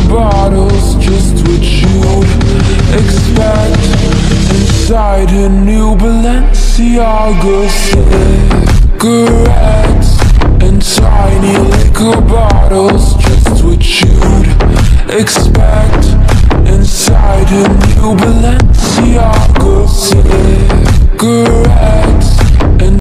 bottles, just what you'd expect inside a new Balenciaga. Cigarettes and tiny liquor bottles, just what you'd expect inside a new Balenciaga. Cigarettes